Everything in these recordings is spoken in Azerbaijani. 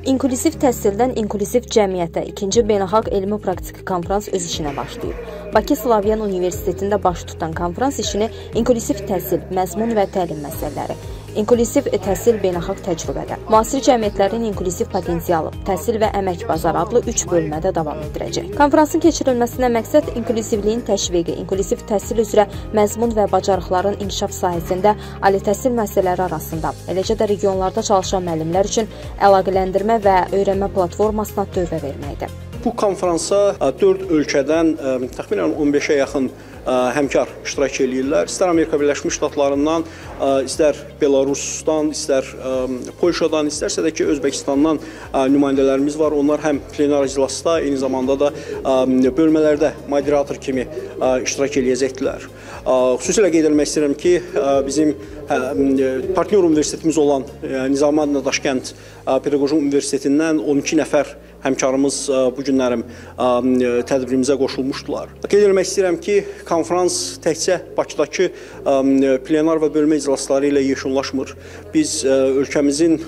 İnklusiv təhsildən inklusiv cəmiyyətə ikinci beynəlxalq elmi-praktiki konfrans öz işinə başlayıb. Bakı Slavyan Universitetində baş tutan konfrans işini inklusiv təhsil, məzmun və təlim məsələləri, inklusiv təhsil beynəlxalq təcrübədə, müasir cəmiyyətlərin inklusiv potensialı, təhsil və əmək bazarı adlı 3 bölmədə davam etdirəcək. Konfransın keçirilməsinə məqsəd inklüzivliyin təşviqi, inklusiv təhsil üzrə məzmun və bacarıqların inkişaf sahəsində ali təhsil müəssisələri arasında, eləcə də regionlarda çalışan müəllimlər üçün əlaqələndirmə və öyrənmə platformasına dövə verməkdir. Bu konfransa 4 ölkədən təxminən 15-ə yaxın həmkar iştirak edirlər. İstər Amerika Birləşmiş Ştatlarından, istər Belarusdan, istər Polşadan, istərsə də ki, Özbəkistandan nümayəndələrimiz var. Onlar həm plenar iclasda, eyni zamanda da bölmələrdə moderator kimi iştirak edəcəkdilər. Xüsusilə qeyd etmək istəyirəm ki, bizim partnyor universitetimiz olan Nizami adına Daşkənd Pedaqoji Universitetindən 12 nəfər həmkarımız bu günlərim tədbirimizə qoşulmuşdular. Qeyd etmək istəyirəm ki, konfrans təkcə Bakıdakı plenar və bölmə iclasları ilə yekunlaşmır. Biz ölkəmizin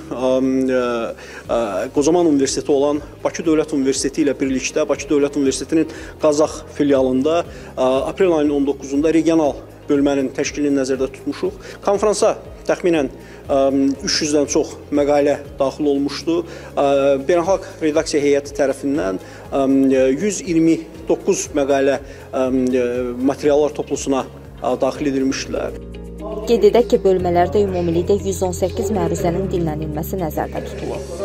qocaman universiteti olan Bakı Dövlət Universiteti ilə birlikdə Bakı Dövlət Universitetinin Qazax filialında aprel ayının 19-da regional bölmənin təşkilini nəzərdə tutmuşuq. Konfransa təxminən 300-dən çox məqalə daxil olmuşdu. Beynəlxalq redaksiya heyəti tərəfindən 129 məqalə materiallar toplusuna daxil edilmişdilər. Qeyd edək ki, bölmələrdə ümumilikdə 118 məruzənin dinlənilməsi nəzərdə tutulur.